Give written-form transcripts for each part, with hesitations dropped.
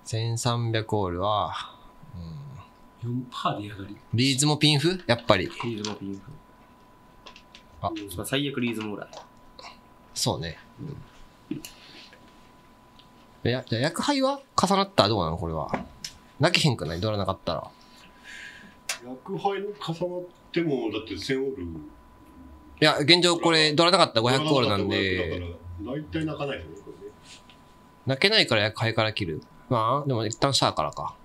1300オールは、 4% でやがり。 リーズもピンフやっぱり。 リーズもピンフ。 あ、 最悪リーズもぐらい。 そうね。じゃあ薬杯は重なったらどうなのこれは。泣けへんくないドラなかったら。 薬杯の重なっても、だって1000オール。 いや、現状これドラなかったら500オールなんで。 だから、大体泣かないよね、これね。 泣けないから薬杯から切る。まあ、でも一旦シャアからか。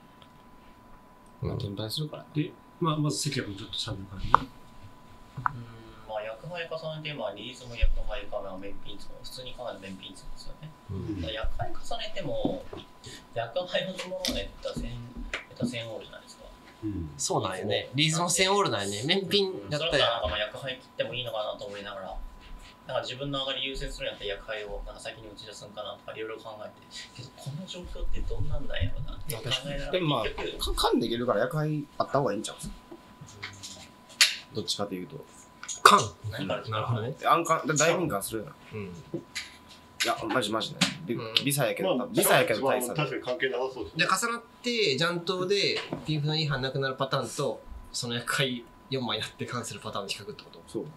転売するから。 で、まず関谷君ちょっと喋るからね。 まあ、薬杯重ねて、まあ、リーズも薬杯か、まあ、面品つも、普通に考える面品つですよね。薬杯重ねても、薬杯のものをね、1000オールじゃないですか。 そうなんよね。リーズも1000オールなんよね。面品やったそれら。 なんかまあ薬杯切ってもいいのかなと思いながら、なんか自分の上がり優先するんやったら薬杯をなんか先に打ち出すんかなとかいろいろ考えて、けどこの状況ってどんなんだよなって考えながら、 でもまあ、 結局缶でいけるから薬杯あった方がいいんちゃう？どっちかというと。 缶なるほどね。 暗缶、大敏感するよな。 うん。 いや、マジね。微差やけど、 まあ、 微差やけど大差。 確かに関係なさそうですで、 ね。 重なって、ジャントでピンフの違反なくなるパターンと、その薬杯4枚やって関するパターンの比較ってこと？ そう。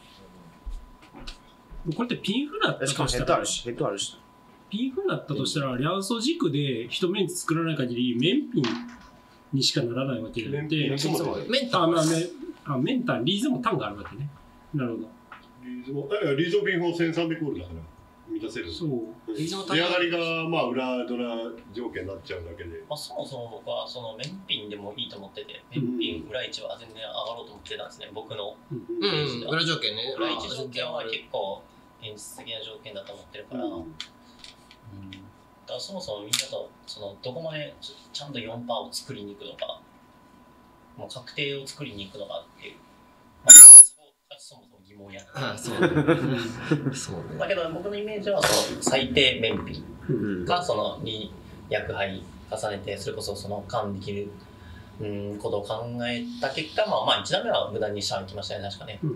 これってピンフだったとしかもヘしたら、 ッドあるし、ヘッドあるし。 ピンフだったとしたら、リャンソ軸で一メンツ作らない限り、面ピンにしかならないわけで。 メンピンメンタメンタ、リーズもタンがあるわけね。なるほど。 リーズも、リーズもピンフォ1300オールだから満たせる。 そう。 リーズも出上がりが、まあ、裏ドラ条件になっちゃうだけで。 まあ、そもそも僕はその面品でもいいと思ってて、面品裏1は全然上がろうと思ってたんですね、僕の裏条件ね。 裏1条件は結構現実的な条件だと思ってるから、だからそもそもみんなとそのどこまでちゃんと 4% を作りに行くのか、もう確定を作りに行くのかっていう、まあ、そこがそもそも疑問やって、 そうね。 だけど僕のイメージはその最低面品がその薬杯重ねて、それこそその管できることを考えた結果、まあ1段目は無駄に下に来ましたよね、確かね。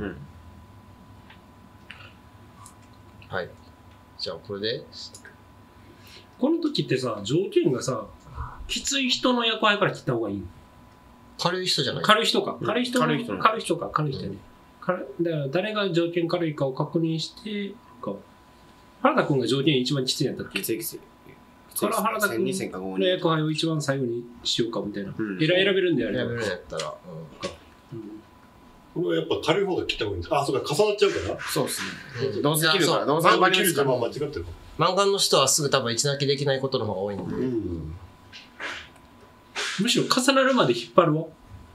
はい。じゃあこれでこの時ってさ、条件がさ、きつい人の役割から切った方がいい。 軽い人じゃない？ 軽い人か。軽い人か。 軽い人ね。だから誰が条件軽いかを確認してか。原田君が条件一番きついんやったっけ？ きつい。 から原田君 2000か5 の役割を一番最後にしようかみたいな。選べるんであれば。 選べるんやったら。 これはやっぱ軽い方が切った方がいいんですか？あ、そうか、重なっちゃうから。 そうっすね。どうせ切るから、どうせ切るってまあ間違ってる。 漫画の人はすぐ多分一泣きできないことの方が多いんで。 むしろ重なるまで引っ張るわ。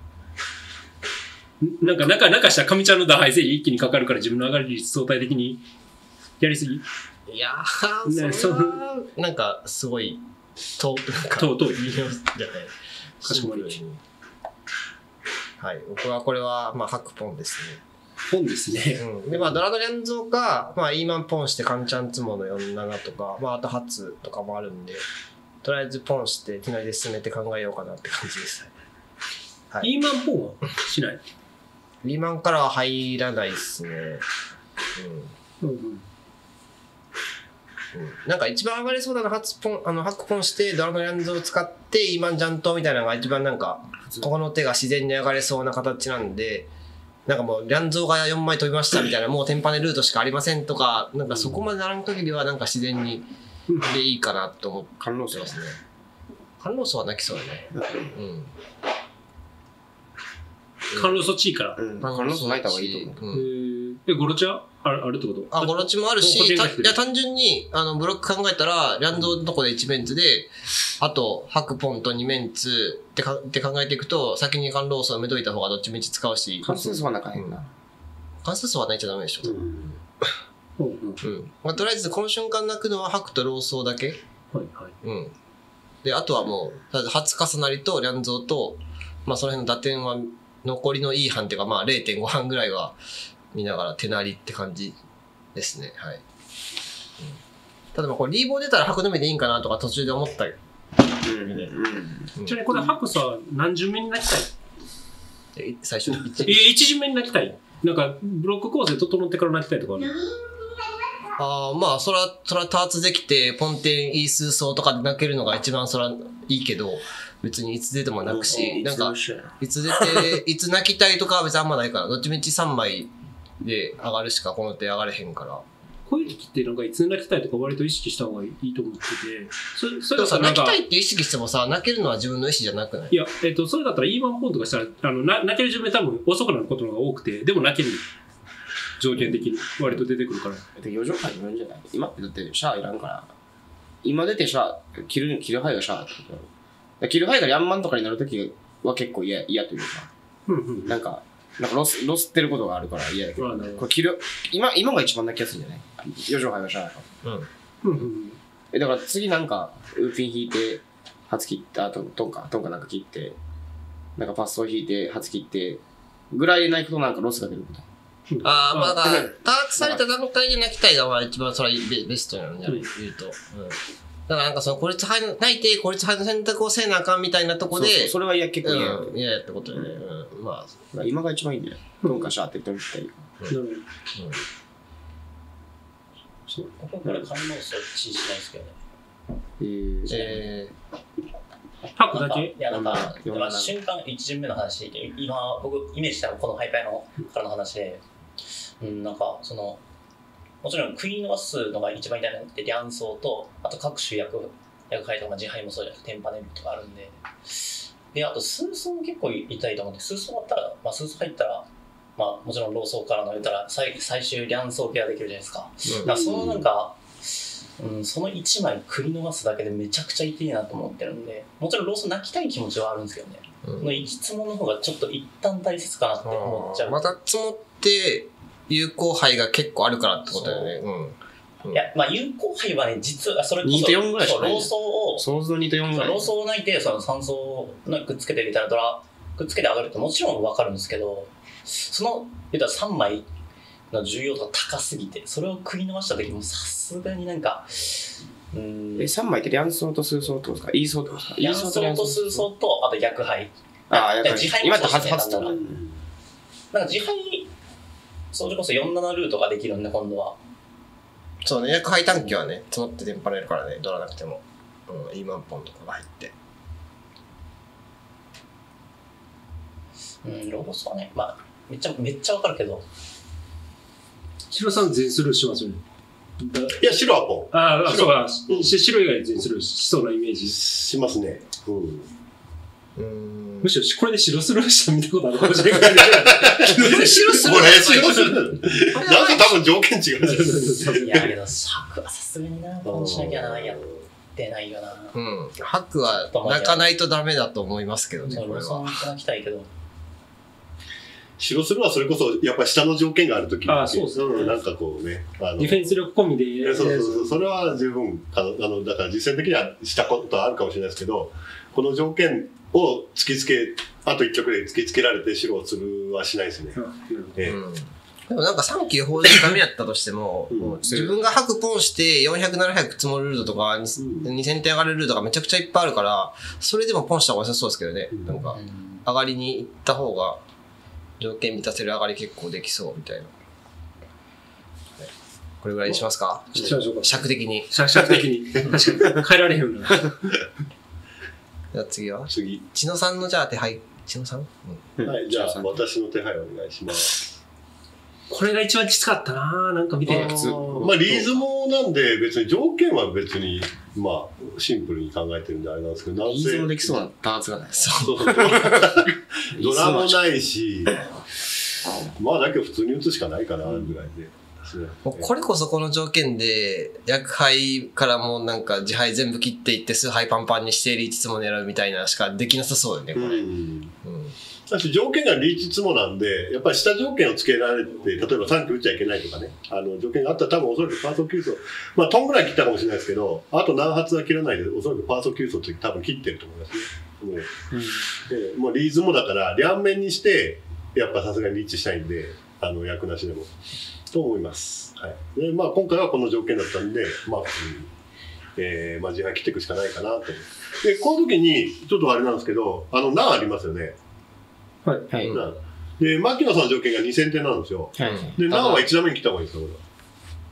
なんか中した上ちゃんの打敗制一気にかかるから自分の上がり率相対的にやりすぎ。 いやー、それはなんかすごい遠いじゃない。 かしこまり。 はい、僕はこれはまあ白ポンですね。 ポンですね。 でまあドラドリャンゾーかまあイーマンポンしてカンチャンツモの47とかまああとハツとかもあるんで、とりあえずポンして手なりで進めて考えようかなって感じです。 はい、イーマンポンはしない。 リーマンからは入らないですね。なんか一番上がりそうなのは白ポンしてドラのヤンズを使ってイーマンジャントみたいなのが一番なんかここの手が自然に上がれそうな形なんで、なんかもうリャンゾーが4枚飛びましたみたいな、もうテンパネルートしかありませんとか、なんかそこまでならん限りはなんか自然にでいいかなと思ってますね。観音層は泣きそうだね。 観音層地位から。 観音層泣いた方がいいと思う。 ゴロチはあるってこと？ ゴロチもあるし、いや単純にブロック考えたら、リャンゾーのとこで1メンツで、あと、白ポンと2メンツって考えていくと、先に観音層を埋めといた方がどっちみち使うし。 関数層は泣かへんな。 関数層は泣いちゃダメでしょ。まあ、とりあえずこの瞬間泣くのは白とローソーだけ。で、あとはもう、初重なりとリャンゾーと、まあその辺の打点は残りのいい半っていうか、まあ 0.5 半ぐらいは見ながら手なりって感じですね。はい。ただまあこれリーボー出たら白のみでいいんかなとか途中で思ったよ。 ちなみにこれ白さ、何巡目に泣きたい？ 最初の 1巡目に泣きたい。なんかブロック構成整ってから泣きたいとかある？ まあ、そら多発できて、ポンテン、イースーソーとかで泣けるのが一番そらいいけど、別にいつ出ても泣くし、なんか、いつ出て、いつ泣きたいとかは別にあんまないから、どっちみち3枚で上がるしかこの手上がれへんから。 こういう時ってなんかいつ泣きたいとか割と意識した方がいいと思ってて、それでもさ、 なんか泣きたいって意識してもさ、泣けるのは自分の意思じゃなくない？ いや、それだったら E マンポンとかしたら、泣ける順番多分遅くなることの方が多くて、でも泣ける条件的に割と出てくるから。 余剰杯によるんじゃない？今ってだってシャアいらんから、今出てシャア、切る牌がシャアってことだろ。切る牌がヤンマンとかになるときは結構嫌というか、なんかロスってることがあるから嫌だけど、これ切る、今が一番泣きやすいんじゃない？余剰杯がシャアやから。だから次なんか、ウーピン引いて、初切った後、トンカなんか切って、なんかパスを引いて、初切って、ぐらい泣くとなんかロスが出ること。 まあ、多発された段階で泣きたいが一番それはベストなんじゃない言うと。だからなんかその孤立杯泣いて孤立杯の選択をせなあかんみたいなとこで、 それは結構嫌やってことでね。まあ。今が一番いいんだよ。トンカシャーって言ってみたい。 そう。ここから観音層は支持しないですけどね。 パックだけ？ いや、なんか、瞬間1巡目の話で、今、僕、イメージしたのこのハイパイからの話で、なんか、もちろん食い逃すのが一番痛いのってリャンソーと、あと各種薬剤とか自敗もそうじゃなくてテンパネルとかあるんで、で、あとスーソーも結構痛いと思うんで、スーソーあったら、スーソー入ったら、もちろんローソーからの言ったら最終リャンソーケアできるじゃないですか。だからなんか、その1枚食い逃すだけでめちゃくちゃ痛いなと思ってるんで、もちろんローソー泣きたい気持ちはあるんですけどね。この1つもの方がちょっと一旦大切かなって思っちゃう。 また積もって有効杯が結結構あるからってことだよね。 いや、有効杯はね、実はそれこそ 2と4ぐらいしかない。 ローソーを、 想像2と4ぐらい。 ローソーを泣いて、酸素をくっつけて入れたらくっつけて上がるってもちろんわかるんですけど、言ったら3枚の重要度が高すぎて、それを食い逃した時もさすがになんか、 3枚ってリャンソーとスーソーってことですか？イーソーってことですか？ リャンソーとスーソーと、あと逆杯。 自敗今って初と。 なんか自敗、それこそ47ルートができるんで、今度は。 そうね、薬杯短期はね、積もってテンパれるからね、ドラなくても。イーマンポンとかが入って。 ローソーはね、めっちゃわかるけど。 白さん全スルーしますよね。 いや、白はポン。 そうか。白以外全スルーしそうなイメージ。 しますね。 むしろこれで白スルーした見たことあるかもしれない。 白スルーなんか多分条件違う。 いや、けど、白はさすがにな、ポンしなきゃな、やってないよな。 白は泣かないとダメだと思いますけどね、これは。 そう泣きたいけど。 白スルーはそれこそやっぱり下の条件があるときに、 そうですね。 なんかこうね、 ディフェンス力込みで。 そう、それは十分だから実践的にはしたことはあるかもしれないですけど、この条件を突きつけ、あと1曲で突きつけられて白をするはしないですね。 でもなんか3級法でダメやったとしても、自分が白ポンして400、700積もるルートとか2000点上がるルートがめちゃくちゃいっぱいあるから、それでもポンした方が良さそうですけどね。なんか、上がりに行った方が条件満たせる上がり結構できそうみたいな。これぐらいにしますか？尺的に。 尺的に。確かに。変えられへんな。 じゃあ次は千野さんのじゃあ手配。千野さん？ はい、じゃあ私の手配お願いします。 これが一番きつかったな、なんか見て。 リーズモなんで別に条件は別にシンプルに考えてるんであれなんですけど、 リーズモできそうなダーツがない。 そうドラもないし、だけど普通に打つしかないかなぐらいで。 これこそこの条件で薬杯からもうなんか自杯全部切っていって数杯パンパンにしてリーチツモ狙うみたいなしかできなさそうよね、これ。 私条件がリーチツモなんで、やっぱり下条件をつけられて、例えば3球打っちゃいけないとかね、条件があったら多分おそらくファースト急走、トンぐらい切ったかもしれないですけど、あと何発は切らないで、おそらくファースト急走の時多分切ってると思いますね。もうリーズモだから、両面にして、やっぱさすがにリーチしたいんで、役なしでも。と思います。はい。で、今回はこの条件だったんで、自敗切っていくしかないかなと。で、この時に、ちょっとあれなんですけど、難ありますよね。 はい。 で、牧野さんの条件が2000点なんですよ。で、難は1打目に切った方がいいですか、これは。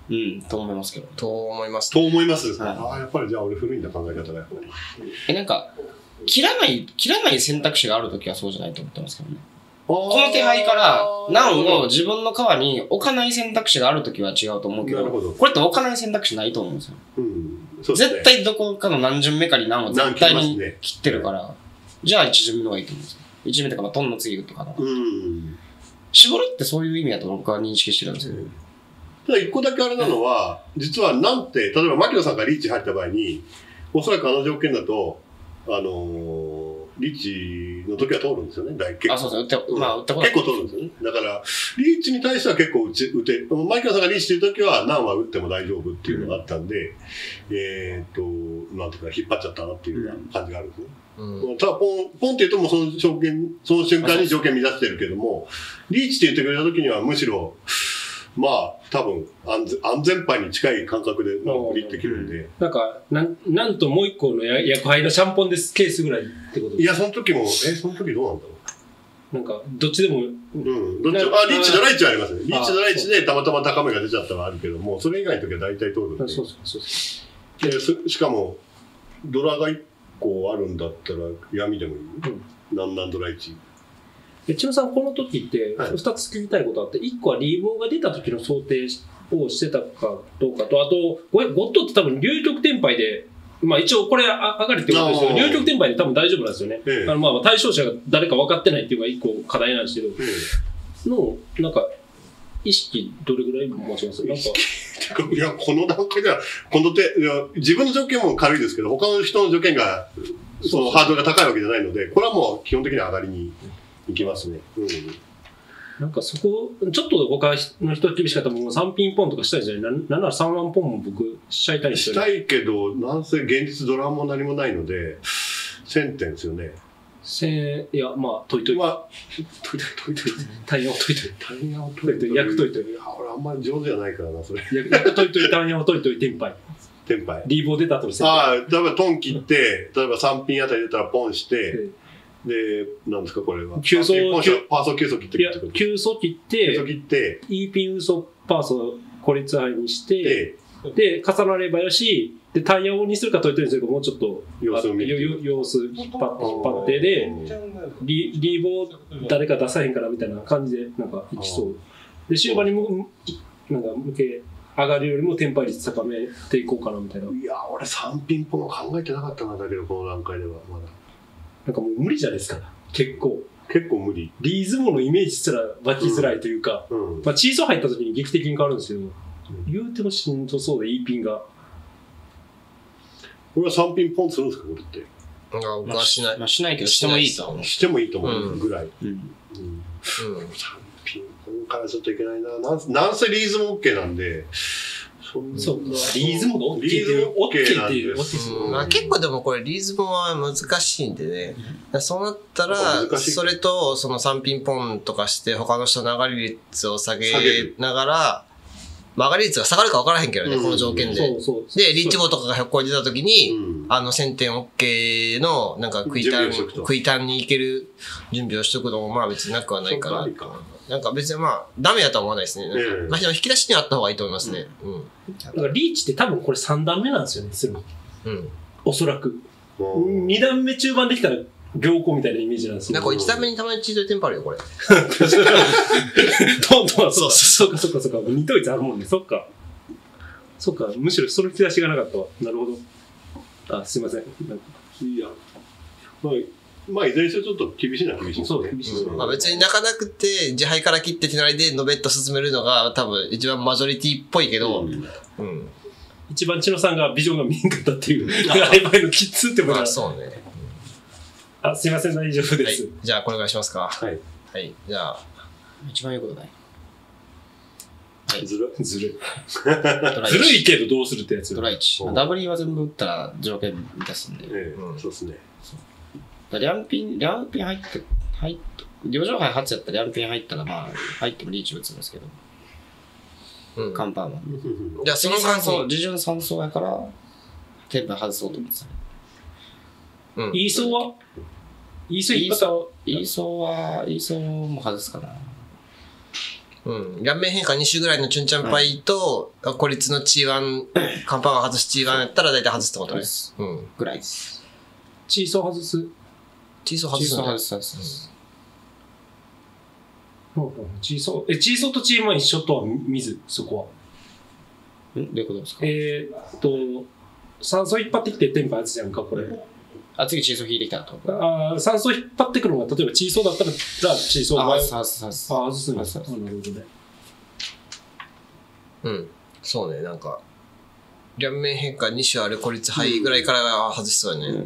うん、と思いますけど。 と思います。 と思います。 はいああ、やっぱりじゃあ俺古いんだ考え方がやっぱり。 なんか、切らない選択肢があるときはそうじゃないと思ってますけどね。ここの手配から、ナンを自分の川に置かない選択肢があるときは違うと思うけど、 なるほどこれって置かない選択肢ないと思うんですよ。 うんそうですね絶対どこかの何巡目かにナンを絶対に切ってるから、じゃあ1巡目の方がいいと思うんですよ。1巡目とか、まあ、トンの次とかの。絞るってそういう意味だと僕は認識してるんですけど。 ただ一個だけあれなのは、実はなんて、例えば牧野さんがリーチ入った場合に、おそらくあの条件だと、リーチの時は通るんですよね、結構。 あ、そうですね。打ったこと結構通るんですよね。だから、リーチに対しては結構打て、牧野さんがリーチしてる時は何は打っても大丈夫っていうのがあったんで、なんとか引っ張っちゃったなっていうような感じがあるんですね。ただポンって言うともうその瞬間に条件乱してるけども、リーチって言ってくれた時にはむしろ、まあ、多分安全牌に近い感覚で振りってきるんで。 なんか、なんともう一個の役配のシャンポンですケースぐらいってことですか？ いや、その時も、その時どうなんだろう。なんか、どっちでも。 どっちリーチじゃないっちゃありますね。リーチじゃないっちでたまたま高めが出ちゃったのはあるけども、それ以外の時は大体通るんで。そうしかも、ドラが1個あるんだったら闇でもいい。何ドラ1。 千野さん、この時って2つ聞きたいことあって、1個はリーボーが出た時の想定をしてたかどうかと、あと、ゴッドって多分流曲転廃で、まあ一応これ上がりってことですけど、流曲転廃で多分大丈夫なんですよね。まあ対象者が誰か分かってないっていうのが1個課題なんですけど、なんか、意識どれぐらい持ちます？なんかいや、この段階では、自分の条件も軽いですけど、他の人の条件が、そのハードルが高いわけじゃないので、これはもう基本的には上がりに行きますね。 なんかそこ、ちょっと他の人厳しかったらもう3ピンポンとかしたいじゃない？なんなら3ワンポンも僕しちゃいたいですよね。 したいけど、なんせ現実ドラも何もないので、1000点ですよね。 いや、まあ、解いといて。タイヤを解いといて。役解いといて。 俺あんまり上手じゃないからな、それ。 役解いといて、タイヤを解いといて、 テンパイ。 リーボー出た後に例えばトン切って、例えば3ピンあたり出たらポンして、で、なんですかこれは。パーソ急速切っていや、急速切って、E ピンウソパーソ孤立配にして、で、重なればよし、で、タイヤをにするか解いてるんですけど、もうちょっと、様子引っ張ってで、リーボー誰か出さへんからみたいな感じで、なんか、いきそう。で、終盤になんか、上がるよりもテンパ率高めていこうかなみたいな。 いや、俺3ピンポンは考えてなかったんだけど、この段階では、まだ。 なんかもう無理じゃないですか、結構無理。 リーズモのイメージすら湧きづらいというか、まあチーソー入った時に劇的に変わるんですけど、言うてもしんどそうで、E ピンが。 これは3ピンポンするんですか、これって。 僕はしない。 まあしないけど、してもいいと思う。 してもいいと思うぐらい。3ピンポンからちょっといけないな。なんせリーズも OK なんで、 そう、リーズモが OK っていう、OK っていう。 結構でもこれリーズモは難しいんでね。そうなったら、それとその3ピンポンとかして他の人の上がり率を下げながら、上がり率が下がるか分からへんけどね、この条件で。で、リーチ棒とかが100個出た時に、1000点 OK の、なんか食いタンに行ける準備をしとくのもまあ別になくはないから。なんか別にまあ、ダメだとは思わないですね。まあ、引き出しにはあった方がいいと思いますね。 だからリーチって多分これ3段目なんですよね、する。おそらく。2段目中盤できたら、行幸みたいなイメージなんですよ。 なんか1段目にたまにチートでテンパあるよ、これ。 どんどん、そっか。二統一あるもんね、そっか。むしろその引き出しがなかったわ。なるほど。すいません。 いや。まあ、いずれにせよちょっと厳しいな、厳しい。 そう、厳しい。 まあ別に泣かなくて、自敗から切って手なりでのべっと進めるのが多分一番マジョリティっぽいけど、 一番千野さんがビジョンが見えんかったっていう、曖昧のキッズってもらう。 そうね。 すいません、大丈夫です。 じゃあ、これお願いしますか。 はい。 じゃあ。 一番いいことない。 ずるい。 ずるいけどどうするってやつ。 ドラ1。ダブリは全部打ったら条件満たすんで。 そうですね。 リャンピン入って、両上杯8やったらリャンピン入ったらまあ、入ってもリーチ打つんですけど。カンパーマン。 じゃあ、その3層、 自順3層やから、テンプ外そうと思ってた。 イーソーはイーソーも外すかな。 うん。両面変化2種ぐらいのチュンチャンパイと、孤立の G1、カンパンが外す G1 やったら大体外すってことね。うん。 ぐらいです。 チーソー外す。 チーソー外すの外す。 チーソーとチームは一緒とは見ず、そこは。 どういうことですか？ 酸素引っ張ってきてテンパやつじゃんか、これ。 次チーソー引いてきたと。 酸素引っ張ってくるのが、例えばチーソーだったら、チーソーを外すんですか。なるほどね。 うん。そうね、なんか、両面変化2種ある孤立肺ぐらいからは外しそうだね。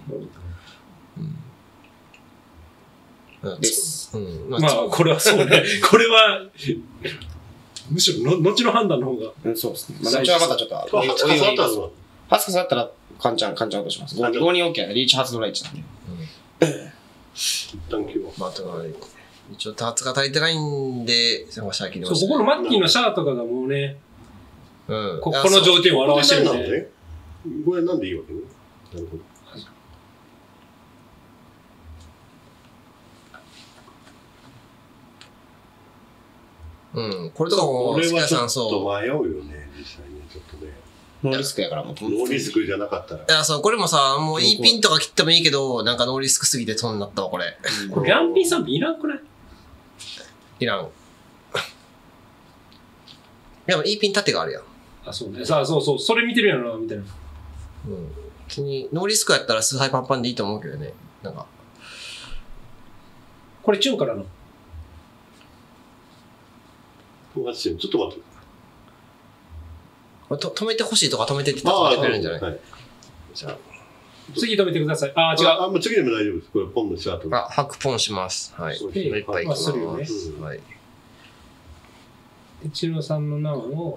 です。 まあ、これはそうね。これは、むしろ、後の判断の方が。 そうですね。まあ、後はまたちょっと、20日触ったら、カンちゃん落とします。5人 OK リーチ発ドラ1なんで。 まあ、一応、ターツが足りてないんで、シャー切りました。 ここのマッキーのシャーとかがもうね、この条件を表してるんで。 これなんでいいわけね。なるほど。 うん。これとかも、 俺はちょっと迷うよね、実際にちょっとね。 ノーリスクやからもう。 ノーリスクじゃなかったら。 いや、そう、これもさ、もう E ピンとか切ってもいいけど、なんかノーリスクすぎて損になったわ、これ。 これ、ランピンさんいらんくない？ いらん。でも E ピン縦があるやん。 そうね。そう、それ見てるやろな、みたいな。 うん。別に、ノーリスクやったら崇拝パンパンでいいと思うけどね。なんか。 これ、チュンからの。 ちょっと待って。 止めてほしいとか止めてって言ったら止めてくれるんじゃない？はい。じゃあ。 次止めてください。違う。 もう次でも大丈夫です。これ、ポンのシャート。 白ポンします。はい。いっぱいいきます。はい。 チロさんの難を、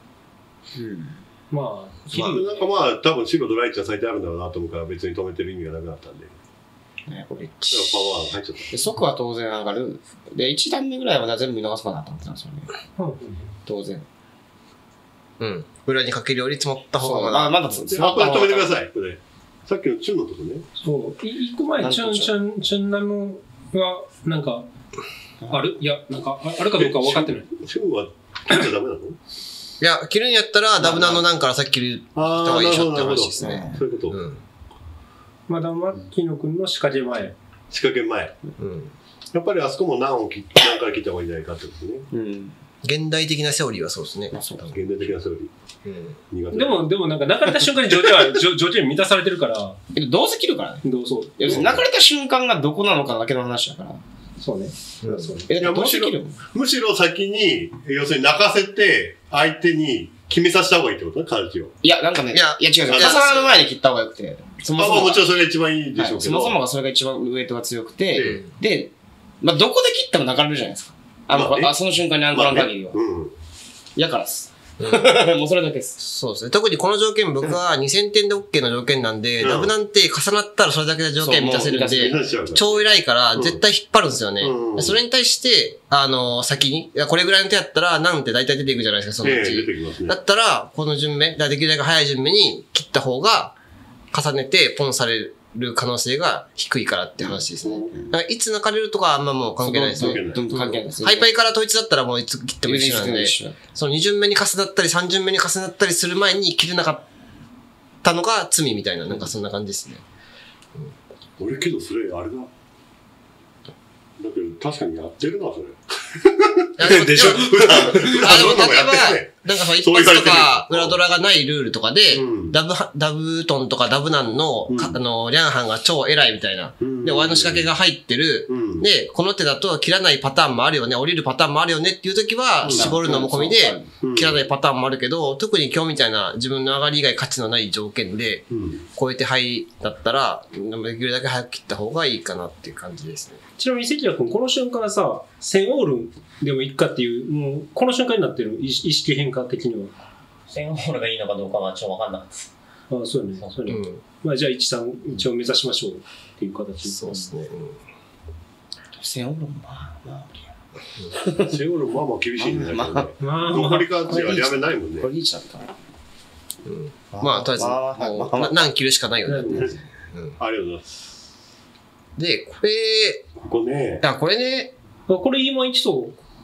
まあ、 切る。なんかまあ、多分白ドライチは咲いてあるんだろうなと思うから、別に止めてる意味がなくなったんで。 これパワー入っちゃった。 速は当然上がる。で、1段目ぐらいは全部見逃すかなと思ってたんですよね。当然。 うん。裏にかけるより積もった方がまだ積もった方が。これ止めてください。これ。さっきのチュンのとこね。 そう。一個前、チュンナムは、なんか、ある？いや、なんか、あるかどうか分かってない。 チュンは切っちゃダメなの？ いや、切るんやったら、ダブナンのなんからさっき切る人がいいしょって話ですね。 そういうこと。 まだ牧野くんの仕掛け前。 仕掛け前。やっぱりあそこも何から切った方がいいんじゃないかってことね。 現代的なセオリーはそうですね。 現代的なセオリー。でもなんか、泣かれた瞬間に条件満たされてるから。 どうせ切るからね。 そう。 泣かれた瞬間がどこなのかだけの話だから。 そうね。 むしろ先に、要するに泣かせて、相手に決めさせた方がいいってことね、カルチを。 いや、なんかね、いや違う。重なる前に切った方がよくて。 そもそも。もちろんそれが一番いいでしょうけど。 そもそもがそれが一番ウエイトが強くて、で、まあ、どこで切っても泣かれるじゃないですか。その瞬間にアンコラの限りは。やからっす。もうそれだけです。 そうですね。特にこの条件僕は2000点で OK の条件なんで、ダブなんて重なったらそれだけで条件満たせるんで、超偉いから絶対引っ張るんですよね。それに対して、先に、これぐらいの手やったら、なんて大体出ていくじゃないですか、そのうち。だったら、この順目、できるだけ早い順目に切った方が、重ねてポンされる可能性が低いからって話ですね。だからいつ泣かれるとかはあんまもう関係ないですね。 関係ないです。 ハイパイから統一だったらもういつ切っても一緒なんで、その2順目に重なったり3順目に重なったりする前に切れなかったのが罪みたいな、なんかそんな感じですね。 俺けどそれあれだ。だけど確かにやってるな、それ。でしょ？ でも例えば、なんかその一発とか裏ドラがないルールとかで、ダブトンとかダブナンの、リャンハンが超偉いみたいな。で、親の仕掛けが入ってる。で、この手だと切らないパターンもあるよね、降りるパターンもあるよねっていう時は、絞るのも込みで、切らないパターンもあるけど、特に今日みたいな自分の上がり以外価値のない条件で、超えて灰だったら、できるだけ早く切った方がいいかなっていう感じですね。 ちなみに関谷君、この瞬間さ、1000オールでもいいかっていう、もうこの瞬間になってる意識変化的には。 1000オールがいいのかどうかはちょっと分かんなかったです。 そうね。そうね。まあじゃあ1、3、一応目指しましょうっていう形。 そうですね。 1000オールもまあ。 1000オールまあまあ厳しいんだけどね。残りが違う、やめないもんね。 これリーチだったまあ、とりあえず、何切るしかないよね。 ありがとうございます。 で、これね。 これ今一層、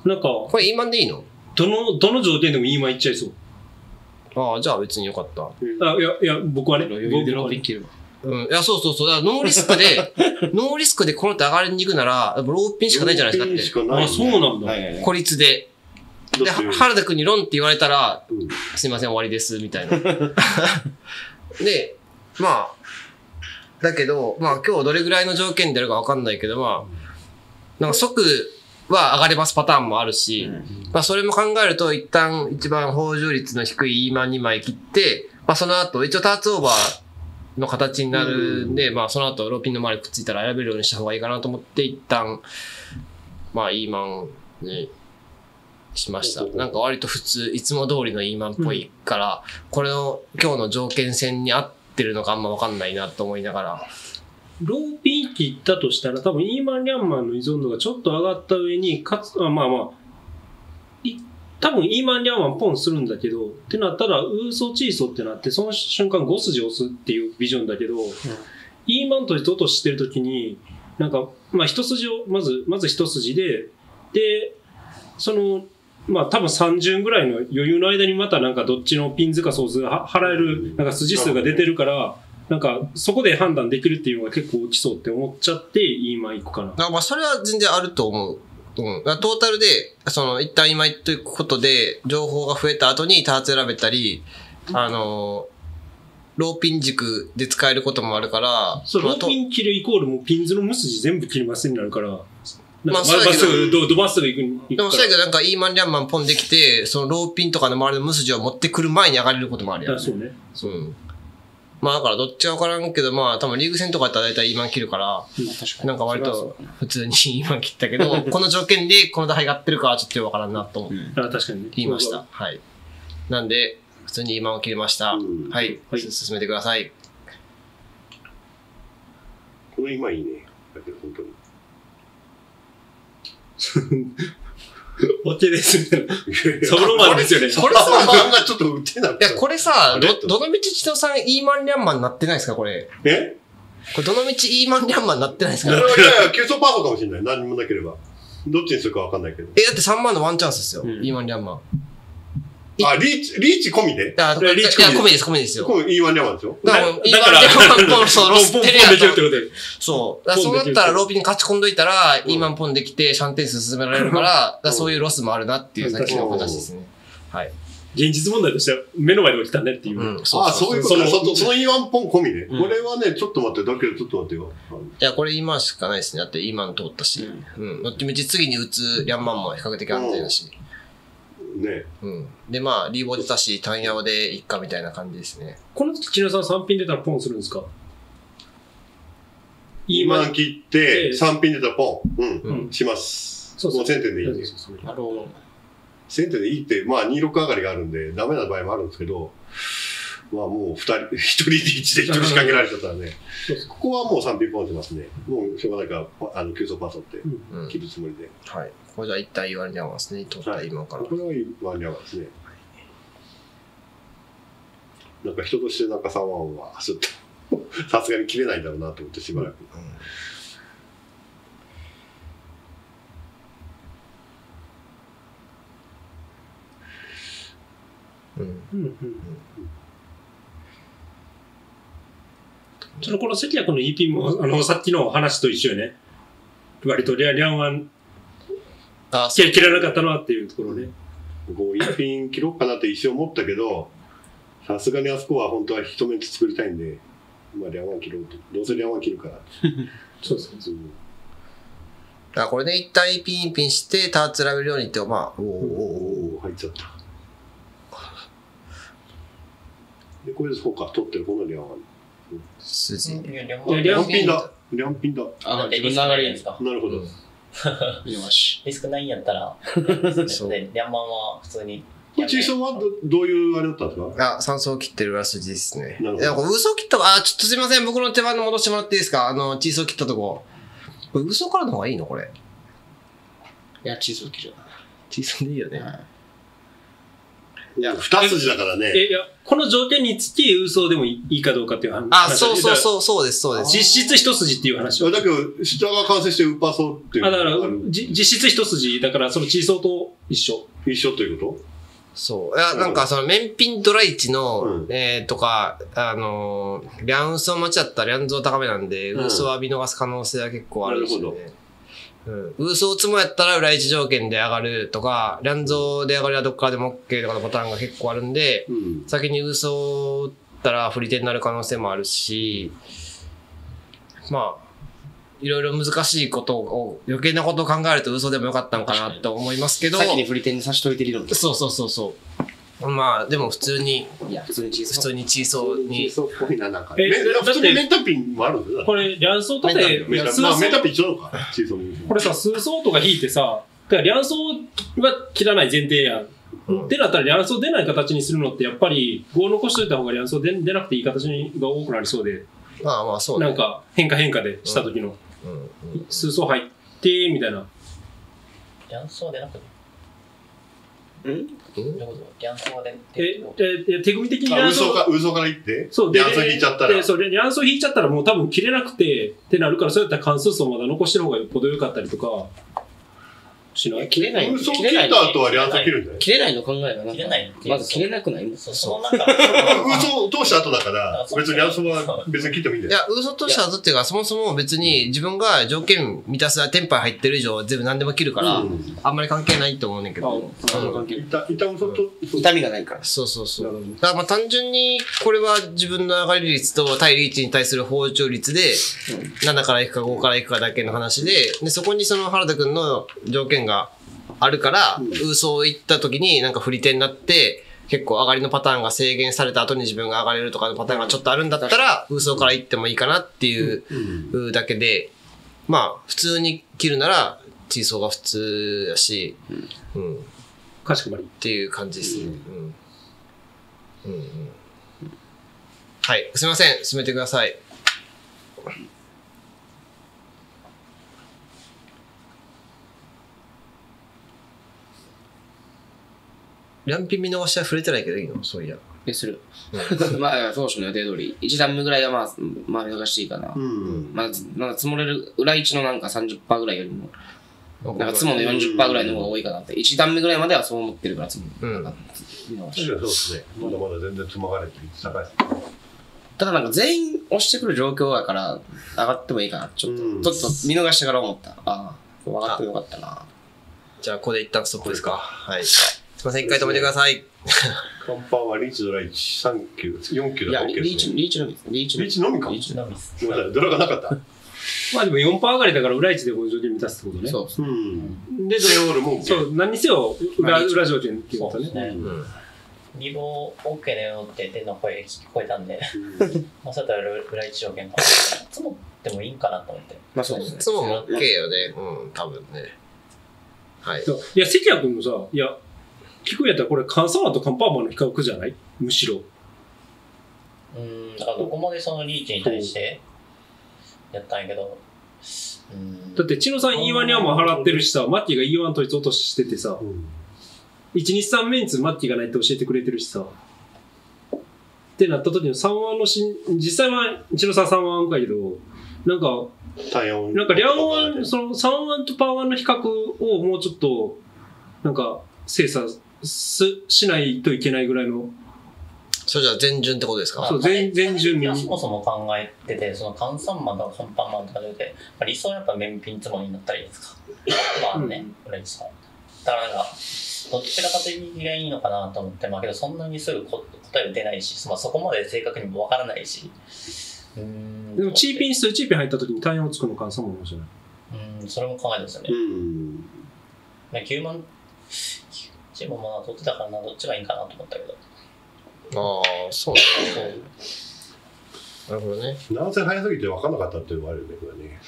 なんか、 これ E マンでいいの？ どの条件でも E マンいっちゃいそう。 ああ、じゃあ別によかった。 いや、僕はね。 余裕でローピン切るわ。 うん。いや、そう。だからノーリスクでこの人上がりに行くなら、ローピンしかないじゃないですかって。 ローピンしかないねあ、そうなんだ。 孤立で。で、原田くんにロンって言われたら、すいません、終わりです、みたいな。で、まあ、だけど、まあ今日どれぐらいの条件であるかわかんないけど、まあ、なんか即は上がれますパターンもあるし、まあそれも考えると一旦一番報酬率の低い E マン2枚切って、まあその後一応ターツオーバーの形になるんで、まあその後ローピンの周りくっついたら選べるようにした方がいいかなと思って一旦、まあ E マンにしました。なんか割と普通、いつも通りの E マンっぽいから、これの今日の条件戦に合ってるのかあんまわかんないなと思いながら。 ローピン切ったとしたら、多分 E マンリャンマンの依存度がちょっと上がった上に、かつ、多分 E マンリャンマンポンするんだけど、ってなったら、ウーソチーソってなって、その瞬間5筋押すっていうビジョンだけど、E マンとして落としてるときに、なんか、まあ一筋を、まず一筋で、その、まあ多分3順ぐらいの余裕の間にまたなんかどっちのピン図かソースが払える、なんか筋数が出てるから、なんかそこで判断できるっていうのが結構落ちそうって思っちゃって、今行くかな。 まあそれは全然あると思う。トータルで、一旦今言っていくことで、情報が増えた後にターツ選べたり、ローピン軸で使えることもあるから、 そう、ローピン切るイコールもうピンズの無筋全部切りますになるから、 まあ、 まっすぐ、ドバッスグ行く。 でも、そうやけどなんか、イーマンリャンマンポンできて、そのローピンとかの周りの無筋を持ってくる前に上がれることもあるやん。 そうね。 まあ、だからどっちかわからんけど、まあ、多分リーグ戦とかだったら大体イーマン切るから、なんか割と普通にイーマン切ったけど、この条件でこの打牌が合ってるかはちょっとよくわからんなと思って。 確かにね。 言いました。はい。なんで、普通にイーマンを切りました。はい。進めてください。 この今いいね。だけど本当に。 お手ですみたいな。そのままですよね。 これさ、漫画ちょっと売ってなくて。 いや、これさ、どのみち千戸さん、イーマンリャンマンなってないですか、これ。これ、どのみちイーマンリャンマンなってないですか？ いや、急走パーソかもしれない。何もなければ。どっちにするかわかんないけど。 だって3万のワンチャンスですよ、イーマンリャンマン。 あ、リーチ込みで？ リーチ込みですよ。 イーマンリャンマンですよ。 だから、イーマンリャンマンポン、そう、ロステレアできるってことで。 そう。そうなったら、ローピン勝ち込んどいたら、イーマンポンできて、シャンテン進められるから、そういうロスもあるなっていうさっきの話ですね。はい。 現実問題としては、目の前で起きたねっていう。 そういうことね。そのイーマンポン込みで。これはね、ちょっと待って、だけどちょっと待ってよ。 いや、これイーマンしかないですね。だってイーマン通ったし。どっちみち次に打つリャンマンも比較的安全だし。 ね。 で、まあ、リーボ出たし、単ヤオでいっかみたいな感じですね。 この時、千奈さん3ピン出たらポンするんですか？ イーマン切って、3ピン出たらポン。します。もう1000点でいいんです。1000点でいいって、まあ、26上がりがあるんで、ダメな場合もあるんですけど、まあ、もう1人で1で1人仕掛けられちゃったらね、ここはもう3ピンポンしますね。もうしょうがないから、急走パスって切るつもりで。はい。これじゃあ一旦言われてますね。通った今から。これは言われてますね。なんか人としてなんか3万はちょっとさすがに切れないんだろうなと思ってしばらく。 この関谷君の EP も、さっきの話と一緒よね。割とリャンワン、切らなかったなっていうところね。 一品切ろうかなって一瞬思ったけど、さすがにあそこは本当は一目作りたいんで、まあリャンワン切ろうと。どうせリャンワン切るから。 そうそうそう。 これで一旦一品して、ターツ選べるようにって、まあ、 入っちゃった。で、これでそうか、取ってるこのリャンワン。筋。リャンピンだ。リャンピンだ。 自分の上がりですか。 なるほど。 よし。リスクないんやったら、リャンマンは普通に。 チーソンはどういうあれだったんですか ？3層切ってる裏筋ですね。 なるほど。 嘘切ったちょっとすいません。僕の手番の戻してもらっていいですか？チーソー切ったとこ。これ嘘からの方がいいのこれ。 いや、チーソー切る。 チーソーでいいよね。 2筋だからね。 いや、この条件につき、ウーソーでもいいかどうかっていう話。 あ、そうです、そうです。 実質一筋っていう話。 だけど、下が完成してウーパーソーっていう。 だから、実質一筋、だからそのチーソーと一緒。 一緒ということ？ そう。いや、なんかその、綿品ドライチの、とか、リャンウーソー待ちだったらリャンゾー高めなんで、ウーソーは見逃す可能性は結構あるんですよね。ウーソーツモやったら裏一条件で上がるとか、リャンゾーで上がりはどっからでも OK とかのパターンが結構あるんで、先にウーソー打ったら振り手になる可能性もあるし、まあ、いろいろ難しいことを、余計なことを考えるとウーソーでもよかったのかなと思いますけど。 先に振り手に差しといて理論。 そう。まあ、でも普通に、 普通にチーソー。 普通にチーソーに。 チーソーっぽいな、なんか。普通にメンタピンもあるんだよ。 これ、リャンソーとかで、 メンタピン一緒なのか、チーソー。 これさ、スーソーとか引いてさ、だからリャンソーは切らない前提やん。ってなったらリャンソー出ない形にするのってやっぱり5残しといた方がリャンソー出なくていい形が多くなりそうで。 まあそうね。 なんか変化でした時の。スーソー入って、みたいな。 リャンソー出なくてどういうことリャンソーで手組み的にリャンソー。 ウーソーから行って、 そう、 リャンソー引いちゃったら。 そう、リャンソー引いちゃったらもう多分切れなくてってなるから、そうやったら関数層まだ残してる方がよっぽど良かったりとか。しない。 切れない。 ウーソー切った後はリャンソー切るんだよ。 切れないの考えが切れない。 まず切れなくないもん。 そう、なんか。 ウーソー通した後だから、別にリャンソーは別に切ってもいいんだよ。 いや、ウーソー通した後っていうか、そもそも別に自分が条件満たすテンパイ入ってる以上、全部何でも切るから、あんまり関係ないと思うねんけど。 痛みがないから。 そう。だからまあ単純に、これは自分の上がり率と対リーチに対する包丁率で、7からいくか5からいくかだけの話で、そこにその原田くんの条件があるから、ウーソー行った時になんか振り手になって、結構上がりのパターンが制限された後に自分が上がれるとかのパターンがちょっとあるんだったら、ウーソーから行ってもいいかなっていうだけで、まあ、普通に切るなら、チーソーが普通やし、 かしこまり。 っていう感じですね。はい、すみません、進めてください。リャンピン見逃しは触れてないけどいいのそういや。 する。まあ、当初の予定通り、1段目ぐらいはまあ見逃していいかな。まだ積もれる、裏1のなんか 30% ぐらいよりも、なんか積もの 40% ぐらいの方が多いかなって。1段目ぐらいまではそう思ってるから積もる。 そうですね。まだまだ全然積まれて高い。 ただなんか全員押してくる状況やから上がってもいいかな。ちょっと見逃してから思った。ああ、上がってもよかったな。 じゃあ、ここで一旦ストップですか。はい。すいません、一回止めてください。 カンパンはリーチドライ1、3級、4級だったっけ？ リーチのみです。リーチのみか。 リーチのみです。 ドラがなかった。 まあでも 4% 上がりだから裏1でこの条件満たすってことね。 そう。 で、そう、何にせよ裏条件っていうことね。 リボ OK だよって天の声聞こえたんで、まあそうやったら裏1条件か。積もってもいいんかなと思って。 まあそうですね。 積もも OK よね。多分ね。はい。 いや、関谷君もさ、いや、聞くんやったらこれ、カンサワーとカンパーマンの比較じゃないむしろ。 だからどこまでそのリーチに対してやったんやけど。 だって、千野さん E1 にはも払ってるしさ、マッティが E1 取り落としててさ、1、2、3メンツマッティがないって教えてくれてるしさ。ってなった時の3ワンの実際は千野さん3ワンかけど、なんか両ワン、その3ワンとパーワンの比較をもうちょっと、なんか、精査しないといけないぐらいの。 それじゃあ全順ってことですか？ そう、全順に。 そもそも考えてて、その換算マンとかカンパンマンとかでて、理想はやっぱ綿品積もりになったらいいですか？まあね、裏にした。だからなんか、どっちが縦切りがいいのかなと思って、まあけどそんなにすぐ答え出ないし、まあそこまで正確にもわからないし。 でもチーピン入った時に単4つくの換算マンじゃない？ それも考えてますよね。9万、チームも取ってたからな、どっちがいいかなと思ったけど。 ああ、そうだね。なるほどね。 何戦早すぎて分かんなかったっていうのもあるよね、これね。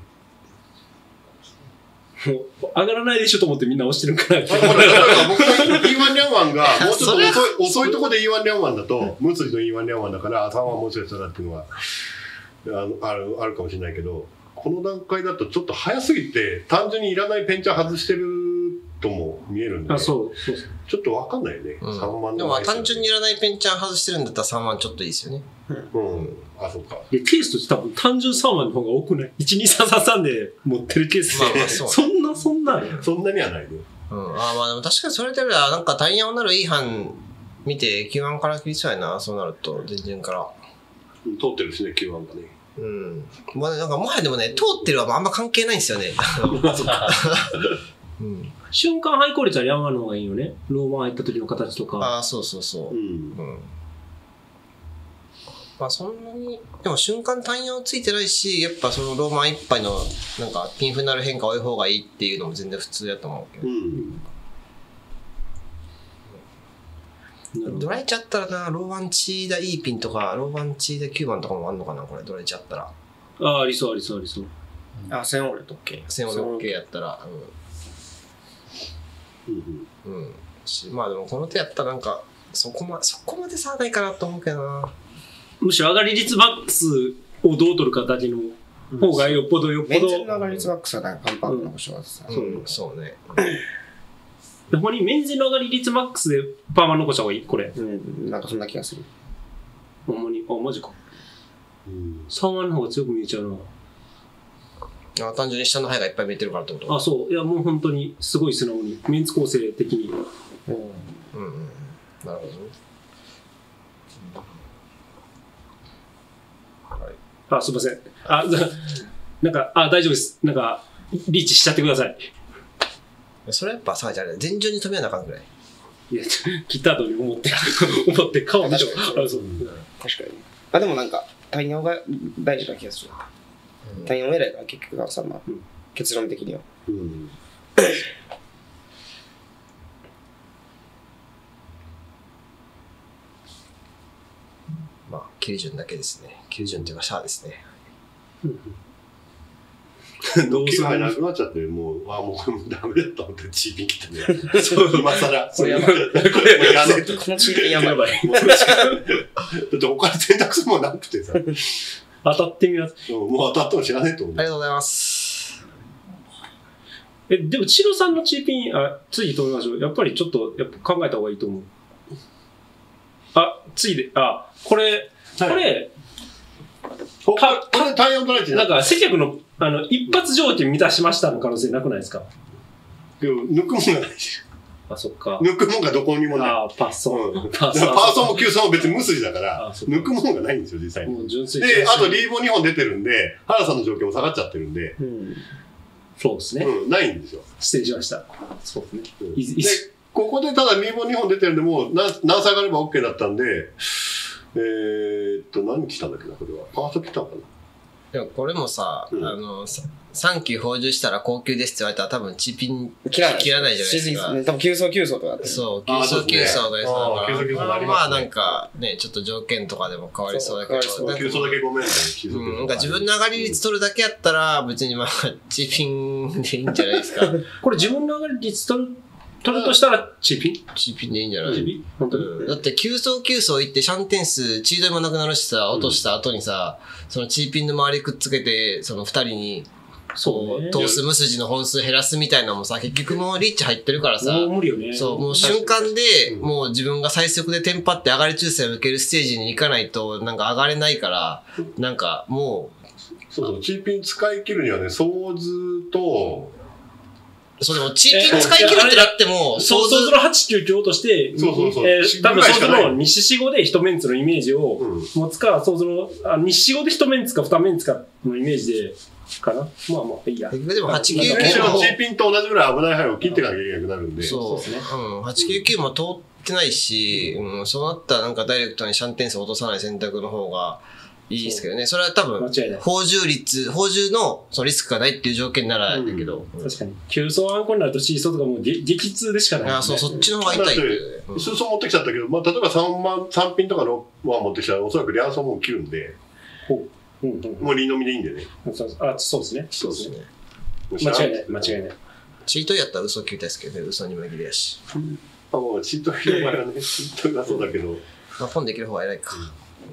もう上がらないでしょと思ってみんな押してるから。 僕の E1 リャンワンがもうちょっと遅いところで E1 リャンワンだと、ムツリの E1 リャンワンだから3はもしかしたらっていうのはあるかもしれないけど、この段階だとちょっと早すぎて単純にいらないペンチャー外してるっとも見えるんで、 そうちょっと分かんないよね、3万でも単純にいらないペンチャン外してるんだったら3万ちょっといいですよね。 あ、そうか。 で、ケースとして多分単純3万の方が多くない ?12333 で持ってるケースって、そんなそんなにはないね。 まあでも確かにそれではなんかタイヤをなるいい班見て Q1 から切りそうやな、そうなると全然から。 通ってるしね、Q1 がね。 まあなんかもはやでもね、通ってるはあんま関係ないんですよね。 瞬間廃効率はヤンマーの方がいいよね。ローマン入った時の形とか。 そう。まあそんなに、でも瞬間単葉ついてないし、やっぱそのローマン一杯のなんかピンフなる変化多い方がいいっていうのも全然普通だと思うけど。ドライチャったらな、ローワンチーダいいピンとか、ローワンチーダ9番とかもあんのかな、これドライチャったら。 ありそう。 1000オールと OK。 1000オール OK やったら。まあでもこの手やったらなんか、そこまで差はないかなと思うけどな。 むしろ上がり率マックスをどう取るかだけの方がよっぽど。 メンズの上がり率マックスはなんかパンの保証はさ。 そうね。 ほんまにメンズの上がり率マックスでパーマ残した方がいいこれ。 なんかそんな気がする。 ほんまに、マジか。3万の方が強く見えちゃうな。 単純に下の肺がいっぱい見えてるからってこと？ そう。いや、もう本当にすごい素直に。メンツ構成的に。 なるほどね。 すいません。なんか、大丈夫です。なんか、リーチしちゃってください。 それやっぱさ、じゃあ前順に止めなあかんくらい。 いや、切った後に思って顔見ても。 確かに。でもなんか、タイヤが大事な気がする。タイヤ狙いが結局はさ、結論的には。 まあ、切り順だけですね。切り順っていうか、シャアですね。 どうするなくなっちゃって、もうダメだと思ってチーピン来たね。今更。 これやばい。このチーピンやばい。 だって他に選択肢もなくてさ。 当たってみます。 もう当たっても知らないと思う。 ありがとうございます。 でも、チロさんのチーピン、次止めましょう。やっぱりちょっと考えた方がいいと思う。次で、これ、 タイヤのドライチなんか、接客の、一発条件満たしましたの可能性なくないですか？ 抜くもんがないし。 そっか。 抜くもんがどこにもない。 パーソン。 パーソンも急ソンも別に無筋だから、抜くもんがないんですよ、実際に。で、あとリーボ2本出てるんで、原さんの条件も下がっちゃってるんで。 そうですね。 ないんですよ。 失礼しました。そうですね。 で、ここでただリーボ2本出てるんで、もう何歳があれば OK だったんで、何来たんだっけな、これは。パーソン来たのかな。 でもこれもさ、3級補充したら高級ですって言われたら多分チーピン切らないじゃないですか。 多分急走とかって。 そう、急走のやつだから。まあなんかね、ちょっと条件とかでも変わりそうだけど。 急走だけごめんね。 なんか自分の上がり率取るだけやったら別にまあチーピンでいいんじゃないですか。 これ自分の上がり率取るとしたらチーピンでいいんじゃない？ 本当に。 だって急走行ってシャン点数、チードもなくなるしさ、落とした後にさ、そのチーピンの周りくっつけて、その2人に、通す無筋の本数減らすみたいなのもさ、結局もうリーチ入ってるからさ、 もう無理よね。 そう、もう瞬間で、もう自分が最速でテンパって上がり抽選を受けるステージに行かないと、なんか上がれないから、なんかもう。そう、チーピン使い切るにはね、ソーズと、 そうでも、チーピン使い切るってなっても、 ソーズの899として、多分ソーズの西四五で1メンツのイメージを持つか、ソーズの西四五で1メンツか2メンツかのイメージで、かな。まあいいや。 でも899も。 チーピンと同じぐらい危ない範囲を切っていかなきゃいけなくなるんで。 そうですね。899も通ってないし、そうなったらなんかダイレクトにシャン点数を落とさない選択の方がいいですけどね。それは多分、補充のそのリスクがないっていう条件ならだけど。 確かに。急走アンコになるとシーソーとかもう激痛でしかない。 そっちの方が痛いって。 数層持ってきちゃったけど、例えば3ピンとか6万持ってきたら、おそらくリアンソンも切るんで。もうリー飲みでいいんだよね。 そうですね。 そうですね。 間違いない。 チートやったら嘘切りたいですけどね、嘘に紛れやし。 もうチートの場合はね、チートがそうだけど。 まあ、ポンできる方が偉いか。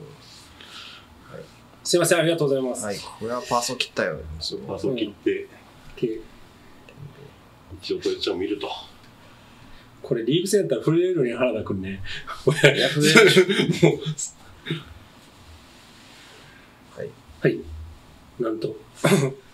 すいません、ありがとうございます。 はい、これはパーソ切ったよ。 パーソ切って、一応これちょっと見ると。 これリーグセンター震えるのに原田くんね。 いや、震えるでしょ。 はい。はい。なんと。